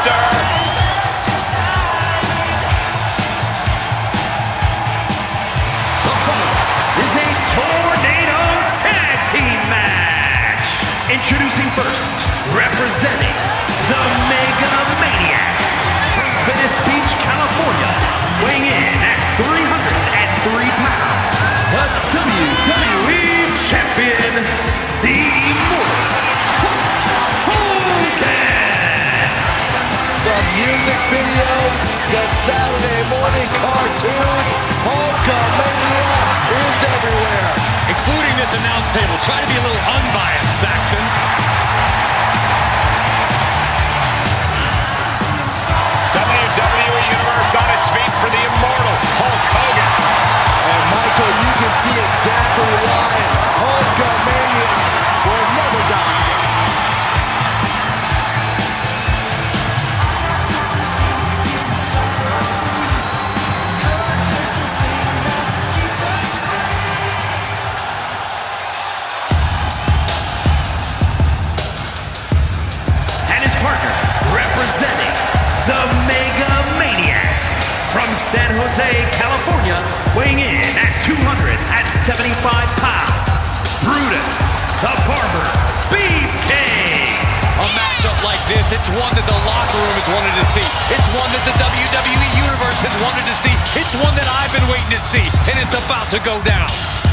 monster. This is a Tornado Tag Team match. Introducing first, representing the Mega Maniacs from Venice Beach, California, weighing in at 303 pounds, the WWE Champion, the Immortal Hulk Hogan. From music videos to Saturday morning cartoons, Hulkamania is everywhere. Including this announce table. Try to be a little unbiased, Saxton. WWE Universe on its feet for the Immortal Hulk Hogan. And Michael, you can see exactly why Hulkamania will never die. The Mega Maniacs from San Jose, California, weighing in at 275 pounds, Brutus the Barber Beefcake. A matchup like this, it's one that the locker room has wanted to see. It's one that the WWE Universe has wanted to see. It's one that I've been waiting to see, and it's about to go down.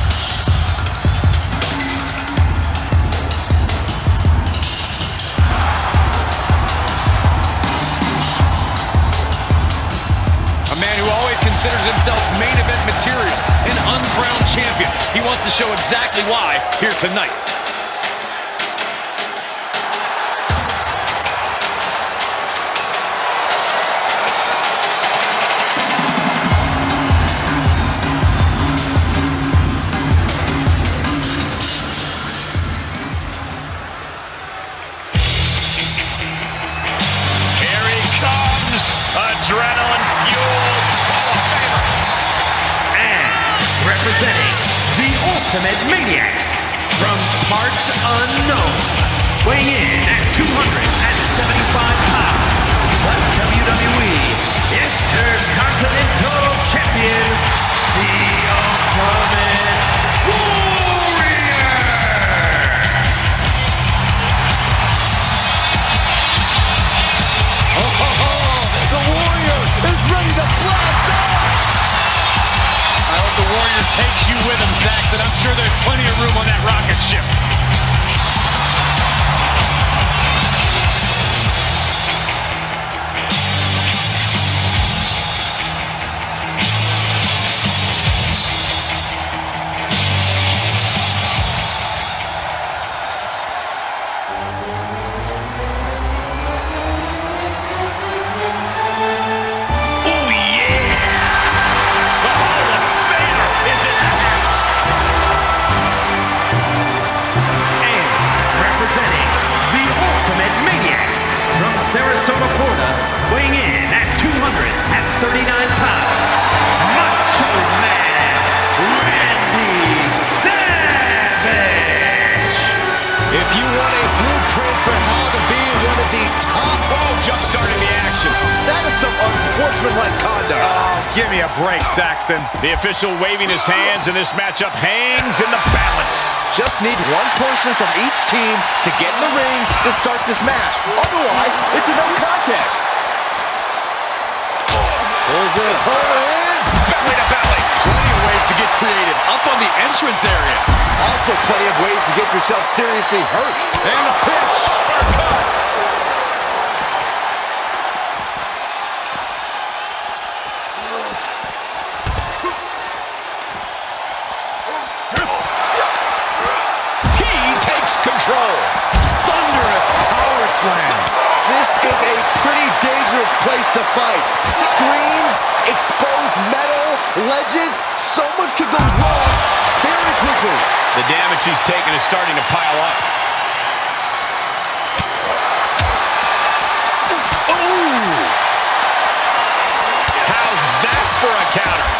Considers himself main event material, an uncrowned champion. He wants to show exactly why here tonight. Here he comes, adrenaline-fueled. Representing the Ultimate Maniacs from parts unknown, weighing in at 275 pounds, the WWE Intercontinental Champion, the Ultimate Warrior. The Warrior is ready to blast off. I hope the Warrior takes you with him, Saxton. I'm sure there's plenty of room on that rocket ship. Sarasota, Florida, weighing in at 239 pounds, Macho Man Randy Savage. If you want a blueprint for how to be one of the top, Jump-starting the action. that is some unsportsmanlike conduct. Oh, give me a break, Saxton. The official waving his hands, and this matchup hangs in the balance. Just need one person from each team to get in the ring to start this match. Otherwise, it's a no contest. Pulls an opponent in. Belly to belly. Plenty of ways to get creative. Up on the entrance area. Also plenty of ways to get yourself seriously hurt. And a pitch. Uppercut. Control. Thunderous power slam. This is a pretty dangerous place to fight. Screens, exposed metal, ledges, so much could go wrong very quickly. The damage he's taken is starting to pile up. Ooh! How's that for a counter?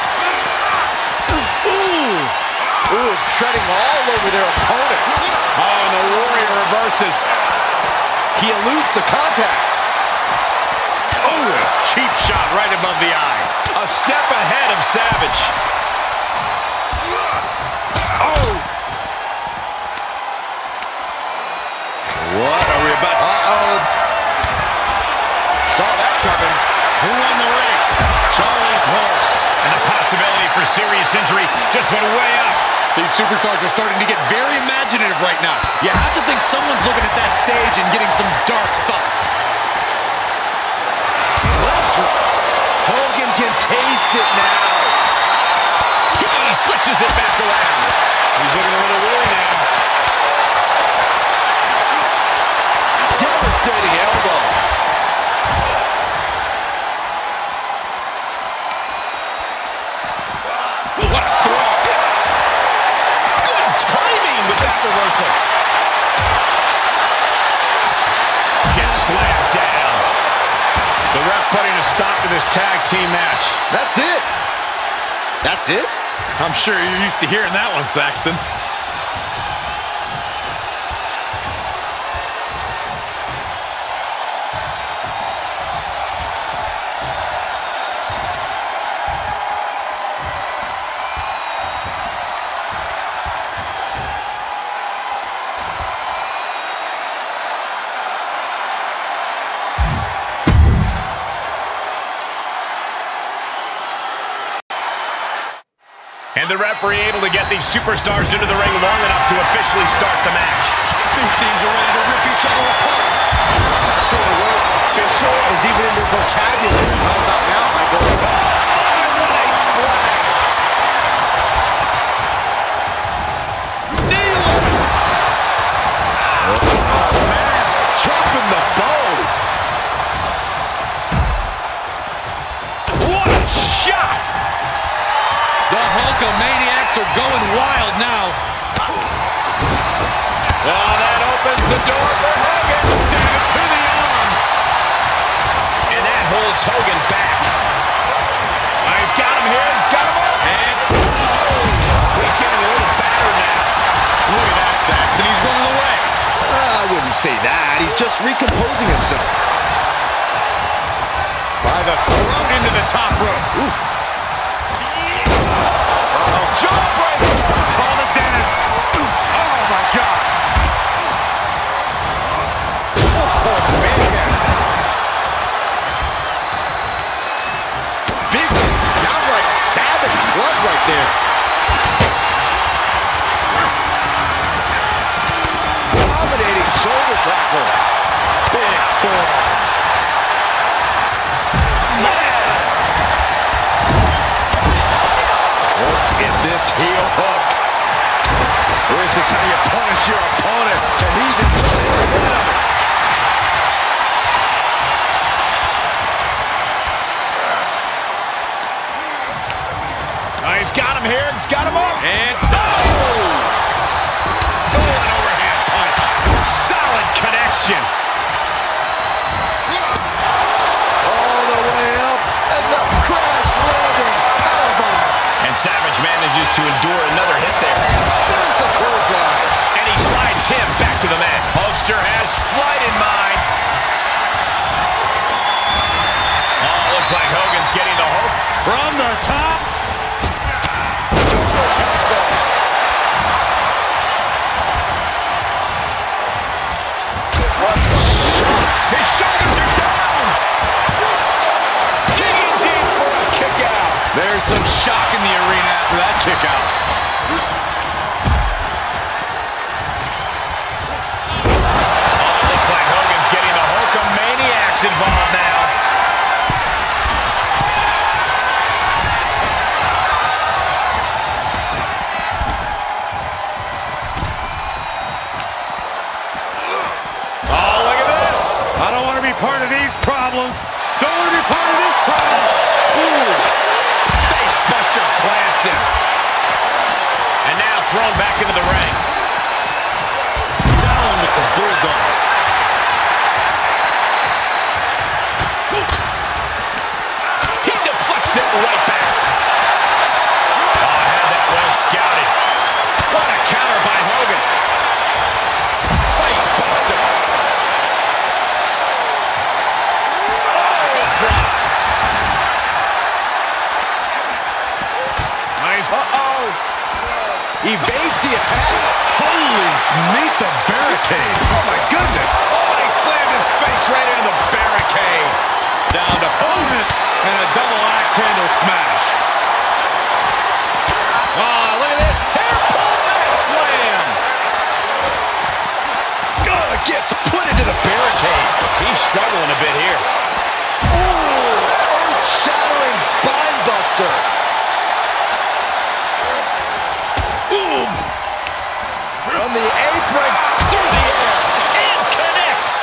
Ooh, treading all over their opponent. Oh, and the Warrior reverses. He eludes the contact. cheap shot right above the eye. A step ahead of Savage. Oh! What are we about? Uh-oh. Saw that coming. Who won the race? Charlie's horse. And the possibility for serious injury just went way up. These superstars are starting to get very imaginative right now. You have to think someone's looking at that stage and getting some dark thoughts. Hogan can taste it now. He switches it back around. He's looking a little weary now. Devastating elbow. What a throw. Good timing with that reversal. Gets slammed down. The ref putting a stop to this tag team match. That's it. That's it? I'm sure you're used to hearing that one, Saxton. And the referee able to get these superstars into the ring long enough to officially start the match. These teams are ready to rip each other apart. That's where the word official is even in their vocabulary. How about now, Michael? Oh, what a splash! Knee lift! Oh, man. Dropping the bone. What a shot! The Hulkamaniacs are going wild now. Oh, that opens the door for Hogan. Down to the arm. And that holds Hogan back. Oh, he's got him here. He's got him up. And He's getting a little battered now. look at that, Saxton. He's running away. I wouldn't say that. He's just recomposing himself. By the throat into the top rope. Oof. Jawbreaker. Call it, Dennis. Oh, my God. Oh, man. Vicious, downright savage club right there. Dominating shoulder tackle. Big boy. Look at this heel hook. This is how you punish your opponent, and he's enjoying every minute of it. Oh, he's got him here. He's got him up. And Oh, an overhand punch. Solid connection. All the way up, and the crash landing powerbomb. And Savage manages to endure another hit there. There's the clothesline. And he slides him back to the mat. Hulkster has flight in mind. Oh, looks like Hogan's getting the hook. from the top. His shoulders are down. Digging deep for a kick out. There's some shock in the arena after that kick out. Looks like Hogan's getting the Hulkamaniacs involved now. Oh, look at this. I don't want to be part of these problems. Don't want to be part of this problem. Ooh. Face buster plants him. And now thrown back into the ring. Down with the bulldog. He deflects it right back. Oh, had that well scouted. What a counter by Hogan. Face buster. Oh, drop. Uh-oh. Evades the attack. Holy, meet the barricade. Oh, my goodness. Oh, he slammed his face right into the barricade. Down to opponent and a double axe handle smash. Oh, look at this. Hairpin mat slam. Oh, gets put into the barricade. He's struggling a bit here. Ooh, earth-shattering spine buster. Boom. From the apron through the air and connects.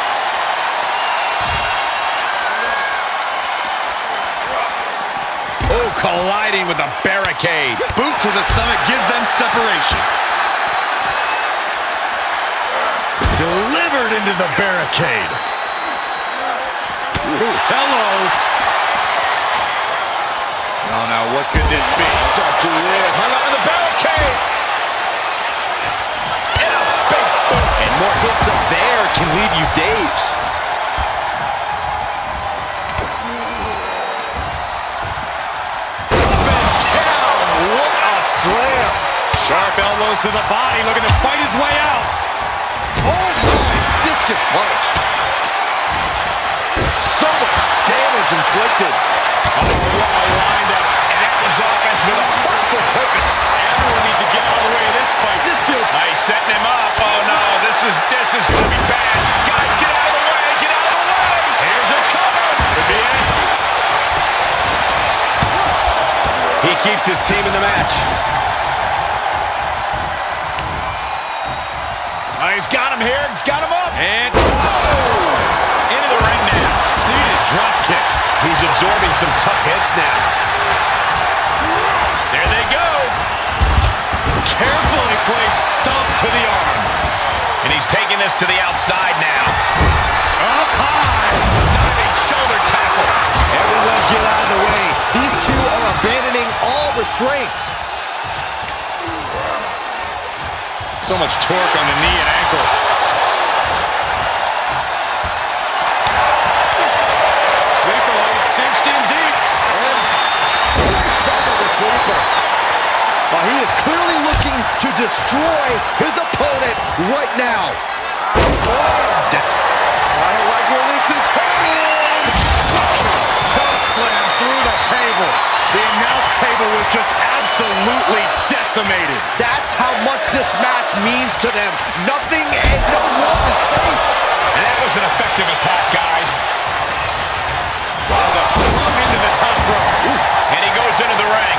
Oh, colliding with the barricade. Boot to the stomach gives them separation. Delivered into the barricade. Ooh, hello. Oh, now what could this be? Don't do this. Hung up in the barricade. And a big boot. And more hits up there can leave you dazed. Up and down. What a slam. Sharp elbows to the body, looking to fight his way out. Oh my, discus punch. So much damage inflicted. Oh, what a windup. And that was offense with a powerful purpose. Everyone needs to get out of the way of this fight. This feels... He's setting him up. Oh, no. This is going to be bad. Guys, get out of the way. Get out of the way. Here's a cover. Could be it. He keeps his team in the match. Oh, he's got him here. He's got him up. And Into the ring now. seated drop kick. He's absorbing some tough hits now. There they go. Carefully placed stomp to the arm. And he's taking this to the outside now. Up high. Diving shoulder tackle. Everyone get out of the way. These two are abandoning all restraints. So much torque on the knee and ankle. Sleeper hold cinched in deep. Breaks out of the sleeper. Well, he is clearly looking to destroy his opponent right now. Slammed. I don't like where this is heading. Choke slam through the table. The announce table was just absolutely decimated. That's how much this match means to them. Nothing and no one is safe. And that was an effective attack, guys. Into the top rope. And he goes into the ring.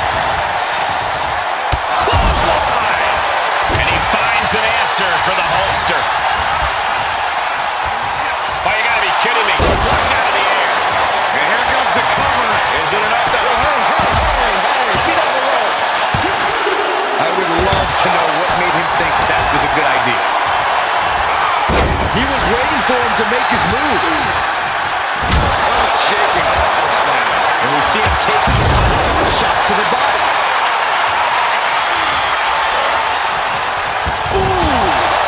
Clothesline. And he finds an answer for the Hulkster. Oh, you gotta be kidding me. Blocked out of the air. And here comes the cover. Is it enough to... Hey, get on the ropes. I would love to know what made him think that was a good idea. He was waiting for him to make his move. Shaking power slam. And we see him taking a shot to the body. Ooh!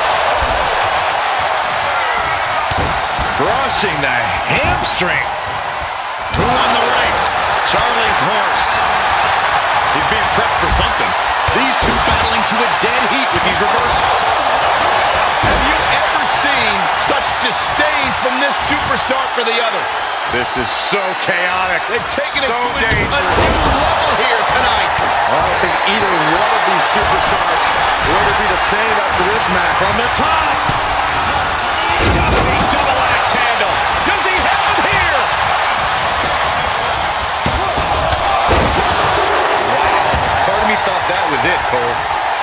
Crushing the hamstring. Who won the race? Charlie's horse. He's being prepped for something. These two battling to a dead heat with these reversals. Have you ever seen such disdain from this superstar for the other? This is so chaotic. They've taken it So to a dangerous. new level here tonight. I don't think either one of these superstars will ever be the same after this match. From the top. Diving double axe handle. Does he have him here? Part of me thought that was it, Cole.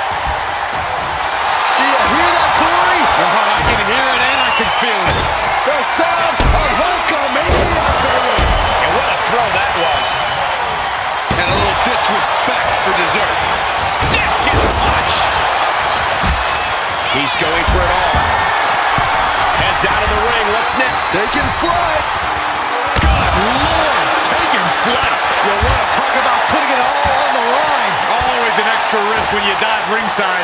Do you hear that, Corey? I can hear it and I can feel it. The sound of Hulkamania, baby. And what a throw that was. And a little disrespect for dessert. Discus punch. He's going for it all. Heads out of the ring. What's next? Taking flight. Good Lord, taking flight. You want to talk about putting it all on the line. Always an extra risk when you dive ringside.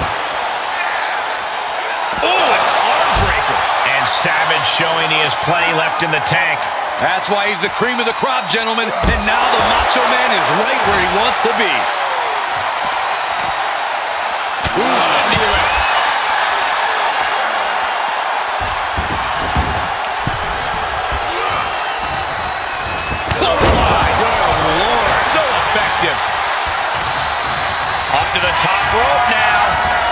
Oh, an arm breaker. And Savage showing he has plenty left in the tank. That's why he's the cream of the crop, gentlemen. And now the Macho Man is right where he wants to be. to the top rope now.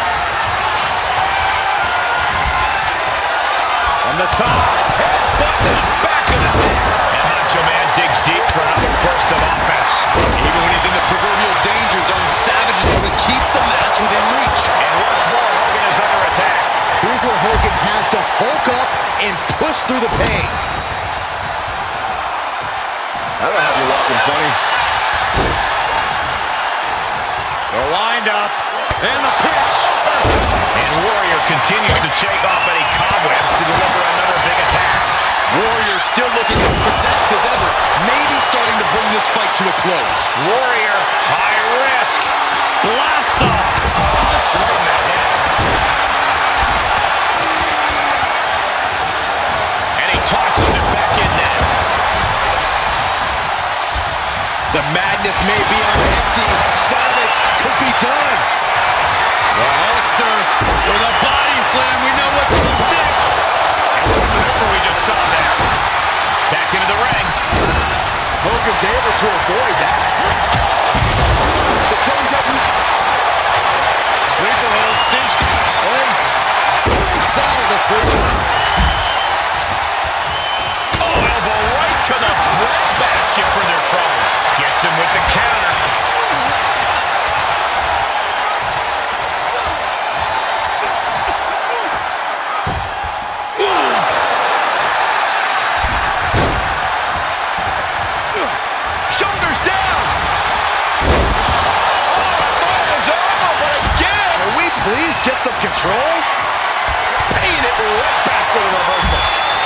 On the top, headbutt to the back of the head. And Macho Man digs deep for another burst of offense. Even when he's in the proverbial danger zone, Savage is going to keep the match within reach. And once more, Hogan is under attack. Here's where Hogan has to hulk up and push through the pain. That'll have you walking funny. They're lined up. And the pitch. And Warrior continues to shake off any cobwebs to deliver another big attack. Warrior still looking as possessed as ever, maybe starting to bring this fight to a close. Warrior, high risk. Blast off. Punch right in the head. And he tosses it back in there. The madness may be on empty. Savage could be done. The Hulkster with a body slam. We know what comes next. And what a maneuver we just saw there. Back into the ring. Hogan's able to avoid that. The WWE Sleeper hold cinched. and breaks out of the sleeper. Oh, elbow right to the breadbasket for their trouble. Gets him with the counter. Shoulders down. Thought it was over, but again. Can we please get some control? Paying it right back with a reversal.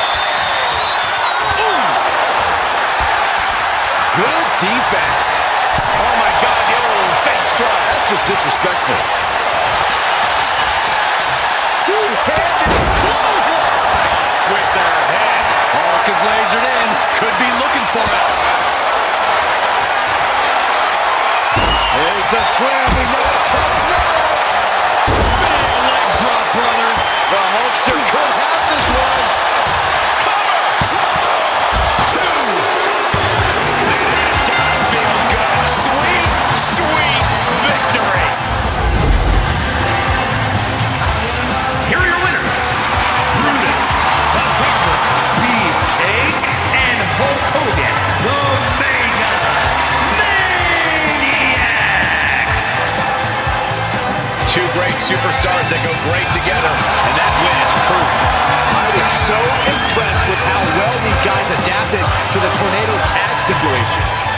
Good defense. Oh my God, the old face drop. That's just disrespectful. Two-handed clothesline. With their head. Hulk is lasered in. Could be looking for it. It's a slam. We know it comes next. Big leg drop, brother. The Hulkster could have this one. It's gotta feel good. Sweet, sweet victory. Here are your winners, Brutus the Barber Beefcake and Hulk Hogan, the Mega Maniacs. Two great superstars that go great together, and that win is proof. I was so impressed with how well these guys adapted to the Tornado tag stipulation.